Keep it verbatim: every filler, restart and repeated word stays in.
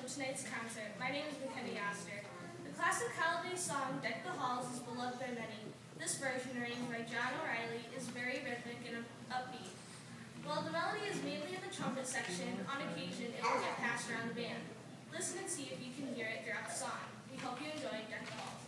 of tonight's concert. My name is Mackenzie Astor. The classic holiday song, Deck the Halls, is beloved by many. This version, arranged by John O'Reilly, is very rhythmic and upbeat. While the melody is mainly in the trumpet section, on occasion it will get passed around the band. Listen and see if you can hear it throughout the song. We hope you enjoy Deck the Halls.